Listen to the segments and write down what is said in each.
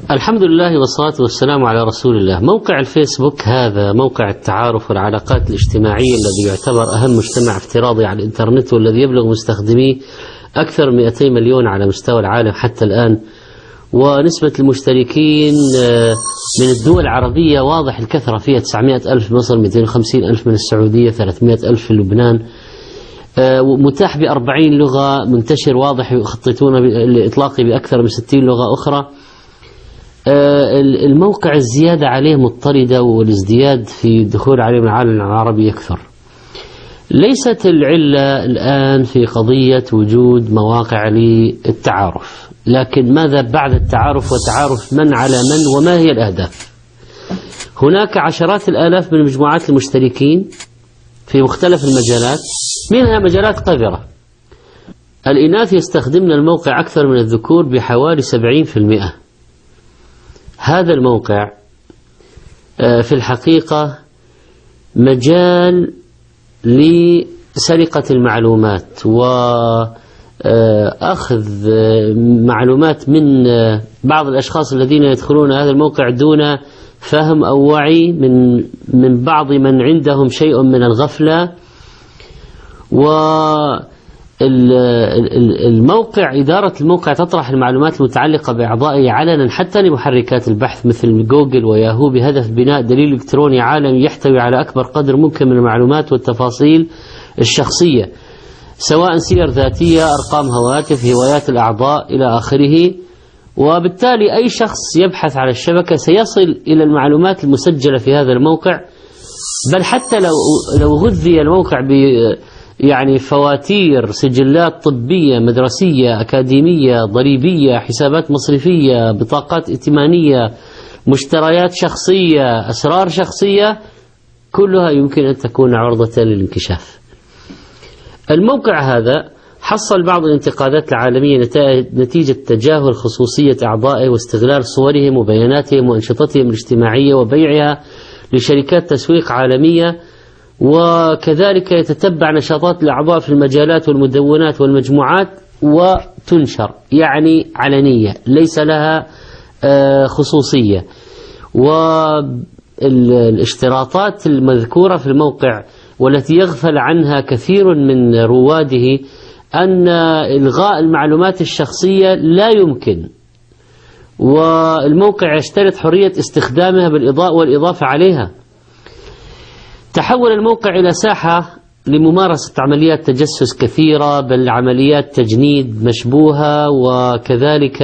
الحمد لله والصلاة والسلام على رسول الله. موقع الفيسبوك هذا موقع التعارف والعلاقات الاجتماعية الذي يعتبر أهم مجتمع افتراضي على الإنترنت، والذي يبلغ مستخدميه أكثر من 200 مليون على مستوى العالم حتى الآن، ونسبة المشتركين من الدول العربية واضح الكثرة فيها، 900 ألف مصر، 250 ألف من السعودية، 300 ألف في لبنان، متاح ب40 لغة، منتشر واضح، يخططون لإطلاقه بأكثر من 60 لغة أخرى. الموقع الزيادة عليه مضطردة، والازدياد في الدخول عليه من العالم العربي يكثر. ليست العلة الآن في قضية وجود مواقع للتعارف، لكن ماذا بعد التعارف، وتعارف من على من، وما هي الأهداف؟ هناك عشرات الآلاف من مجموعات المشتركين في مختلف المجالات، منها مجالات قذرة. الإناث يستخدمن الموقع أكثر من الذكور بحوالي 70%. هذا الموقع في الحقيقة مجال لسرقة المعلومات وأخذ معلومات من بعض الأشخاص الذين يدخلون هذا الموقع دون فهم أو وعي من بعض من عندهم شيء من الغفلة. الموقع، إدارة الموقع تطرح المعلومات المتعلقة بأعضائه علنا حتى لمحركات البحث مثل جوجل وياهو، بهدف بناء دليل إلكتروني عالمي يحتوي على أكبر قدر ممكن من المعلومات والتفاصيل الشخصية، سواء سير ذاتية، أرقام هواتف، هوايات الأعضاء إلى آخره. وبالتالي أي شخص يبحث على الشبكة سيصل إلى المعلومات المسجلة في هذا الموقع، بل حتى لو غذي الموقع يعني فواتير، سجلات طبية، مدرسية، أكاديمية، ضريبية، حسابات مصرفية، بطاقات ائتمانية، مشتريات شخصية، أسرار شخصية، كلها يمكن أن تكون عرضة للانكشاف. الموقع هذا حصل بعض الانتقادات العالمية نتيجة تجاهل خصوصية أعضائه واستغلال صورهم وبياناتهم وأنشطتهم الاجتماعية وبيعها لشركات تسويق عالمية، وكذلك يتتبع نشاطات الأعضاء في المجالات والمدونات والمجموعات وتنشر، يعني علنية ليس لها خصوصية. والاشتراطات المذكورة في الموقع والتي يغفل عنها كثير من رواده أن إلغاء المعلومات الشخصية لا يمكن، والموقع يشترط حرية استخدامها بالإضاءة والإضافة عليها. تحول الموقع إلى ساحة لممارسة عمليات تجسس كثيرة، بل عمليات تجنيد مشبوهة، وكذلك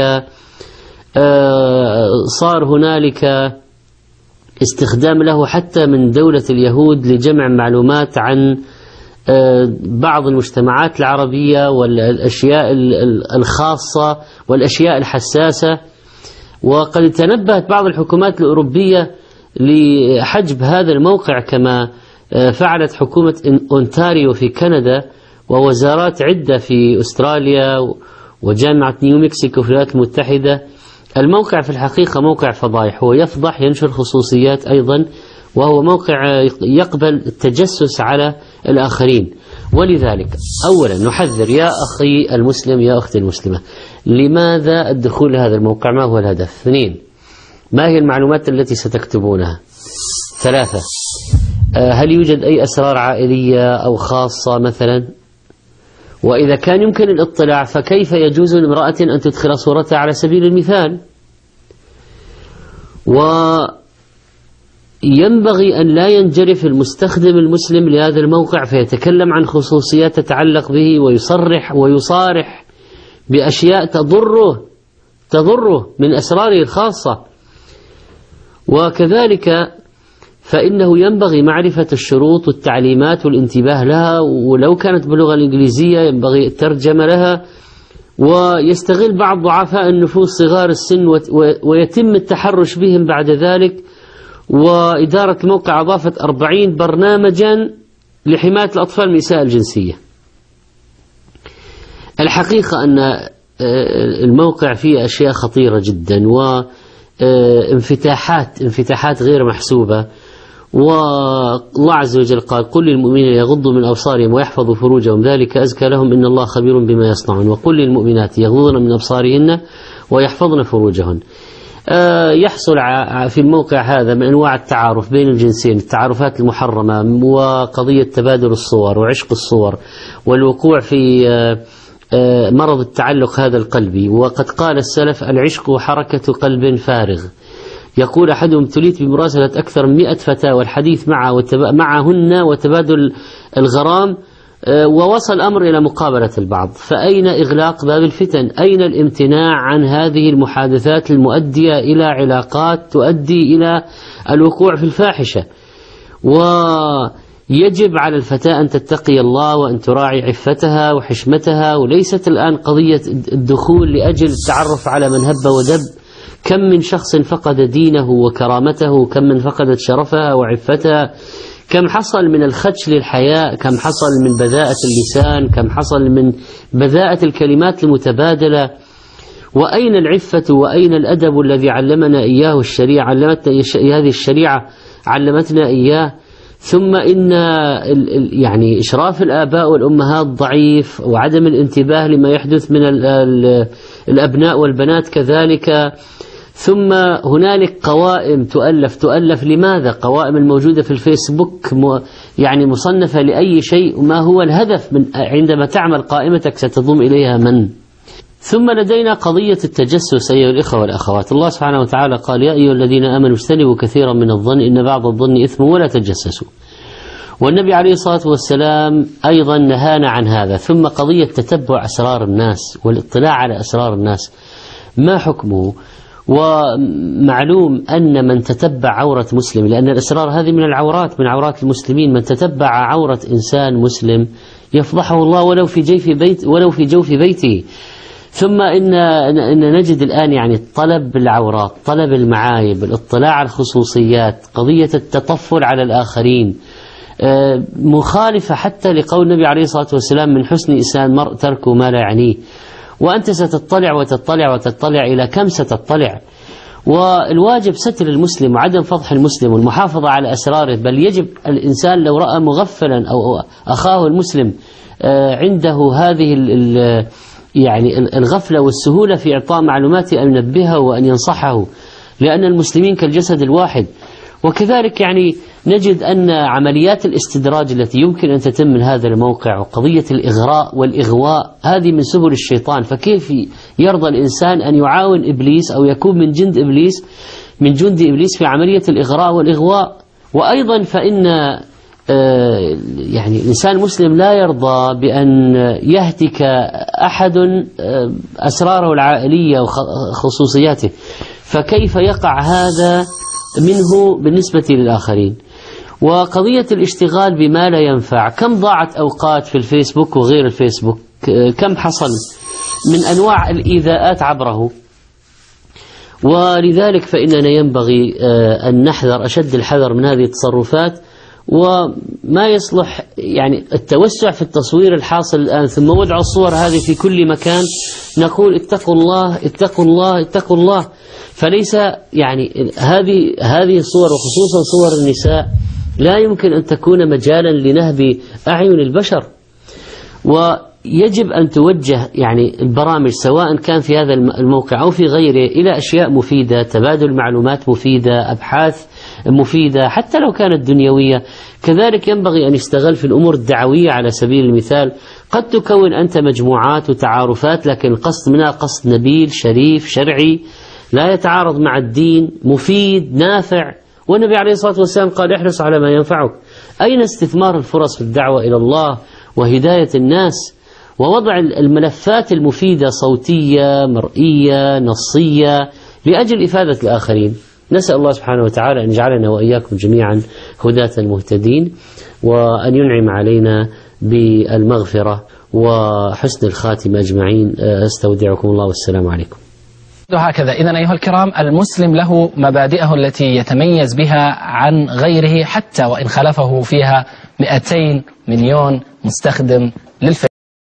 صار هنالك استخدام له حتى من دولة اليهود لجمع معلومات عن بعض المجتمعات العربية والأشياء الخاصة والأشياء الحساسة. وقد تنبهت بعض الحكومات الأوروبية لحجب هذا الموقع، كما فعلت حكومة أونتاريو في كندا، ووزارات عدة في أستراليا وجامعة نيو مكسيكو في الولايات المتحدة. الموقع في الحقيقة موقع فضايح، هو يفضح، ينشر خصوصيات أيضا، وهو موقع يقبل التجسس على الآخرين. ولذلك أولا نحذر يا أخي المسلم، يا أختي المسلمة، لماذا الدخول لهذا الموقع؟ ما هو الهدف؟ 2. ما هي المعلومات التي ستكتبونها؟ 3. هل يوجد أي أسرار عائلية أو خاصة مثلا؟ وإذا كان يمكن الاطلاع فكيف يجوز لامرأة أن تدخل صورتها على سبيل المثال؟ وينبغي أن لا ينجرف المستخدم المسلم لهذا الموقع فيتكلم عن خصوصيات تتعلق به ويصارح بأشياء تضره من أسراره الخاصة. وكذلك فإنه ينبغي معرفة الشروط والتعليمات والانتباه لها، ولو كانت باللغة الإنجليزية ينبغي الترجمة لها. ويستغل بعض ضعفاء النفوس صغار السن ويتم التحرش بهم بعد ذلك. وإدارة الموقع أضافت 40 برنامجا لحماية الأطفال من الإساءة الجنسية. الحقيقة أن الموقع فيه أشياء خطيرة جدا، وانفتاحات غير محسوبة. والله عز وجل قال: قل للمؤمنين يغضوا من أبصارهم ويحفظوا فروجهم ذلك أزكى لهم إن الله خبير بما يصنعون، وقل للمؤمنات يغضضن من أبصارهن ويحفظن فروجهن. يحصل في الموقع هذا من أنواع التعارف بين الجنسين، التعارفات المحرمة، وقضية تبادل الصور وعشق الصور، والوقوع في مرض التعلق هذا القلبي. وقد قال السلف: العشق حركة قلب فارغ. يقول أحدهم: ابتليت بمراسلة أكثر من 100 فتاة والحديث معهن وتبادل الغرام، ووصل الأمر إلى مقابلة البعض. فأين إغلاق باب الفتن؟ أين الامتناع عن هذه المحادثات المؤدية إلى علاقات تؤدي إلى الوقوع في الفاحشة؟ ويجب على الفتاة أن تتقي الله وأن تراعي عفتها وحشمتها، وليست الآن قضية الدخول لأجل التعرف على من هب ودب. كم من شخص فقد دينه وكرامته، كم من فقدت شرفها وعفتها، كم حصل من الخدش للحياء، كم حصل من بذاءة اللسان، كم حصل من بذاءة الكلمات المتبادلة. وأين العفة وأين الأدب الذي علمنا إياه الشريعة؟ هذه الشريعة علمتنا إياه. ثم إن يعني إشراف الآباء والأمهات ضعيف، وعدم الانتباه لما يحدث من الأبناء والبنات كذلك. ثم هنالك قوائم تؤلف لماذا؟ قوائم الموجودة في الفيسبوك يعني مصنفة لأي شيء. ما هو الهدف من عندما تعمل قائمتك ستضم إليها من؟ ثم لدينا قضية التجسس أيها الإخوة والأخوات. الله سبحانه وتعالى قال: يا أيها الذين آمنوا اجتنبوا كثيرا من الظن إن بعض الظن إثم ولا تجسسوا. والنبي عليه الصلاة والسلام أيضا نهانا عن هذا. ثم قضية تتبع أسرار الناس والاطلاع على أسرار الناس، ما حكمه؟ ومعلوم أن من تتبع عورة مسلم، لأن الأسرار هذه من العورات، من عورات المسلمين، من تتبع عورة إنسان مسلم يفضحه الله ولو في جوف بيته. ثم إن نجد الآن يعني طلب العورات، طلب المعايب، الاطلاع على الخصوصيات، قضية التطفل على الآخرين، مخالفة حتى لقول النبي عليه الصلاة والسلام: من حسن إسلام المرء تركه ما لا يعنيه. وأنت ستطلع وتطلع وتطلع، إلى كم ستطلع؟ والواجب ستر المسلم وعدم فضح المسلم والمحافظة على أسراره. بل يجب الإنسان لو رأى مغفلا أو أخاه المسلم عنده هذه يعني الغفلة والسهولة في إعطاء معلومات أن ينبهه وأن ينصحه، لأن المسلمين كالجسد الواحد. وكذلك يعني نجد أن عمليات الاستدراج التي يمكن أن تتم من هذا الموقع، وقضية الإغراء والإغواء، هذه من سبل الشيطان. فكيف يرضى الإنسان أن يعاون إبليس أو يكون من جند إبليس في عملية الإغراء والإغواء؟ وأيضا فإن يعني الإنسان المسلم لا يرضى بأن يهتك أحد أسراره العائلية وخصوصياته، فكيف يقع هذا منه بالنسبة للآخرين؟ وقضية الاشتغال بما لا ينفع، كم ضاعت أوقات في الفيسبوك وغير الفيسبوك، كم حصل من أنواع الإيذاءات عبره. ولذلك فإننا ينبغي أن نحذر أشد الحذر من هذه التصرفات، وما يصلح يعني التوسع في التصوير الحاصل الآن، ثم وضع الصور هذه في كل مكان، نقول اتقوا الله اتقوا الله اتقوا الله. فليس يعني هذه الصور، وخصوصا صور النساء، لا يمكن أن تكون مجالا لنهب أعين البشر. ويجب أن توجه يعني البرامج سواء كان في هذا الموقع أو في غيره إلى أشياء مفيدة، تبادل معلومات مفيدة، أبحاث مفيدة حتى لو كانت دنيوية. كذلك ينبغي أن يستغل في الأمور الدعوية على سبيل المثال. قد تكون أنت مجموعات وتعارفات، لكن القصد منها قصد نبيل شريف شرعي لا يتعارض مع الدين، مفيد نافع. والنبي عليه الصلاة والسلام قال: احرص على ما ينفعك. أين استثمار الفرص في الدعوة إلى الله وهداية الناس ووضع الملفات المفيدة صوتية مرئية نصية لأجل إفادة الآخرين؟ نسأل الله سبحانه وتعالى أن يجعلنا وإياكم جميعا هداة مهتدين، وأن ينعم علينا بالمغفرة وحسن الخاتمة أجمعين. استودعكم الله والسلام عليكم. هكذا إذن أيها الكرام، المسلم له مبادئه التي يتميز بها عن غيره، حتى وإن خلفه فيها 200 مليون مستخدم للفيسبوك.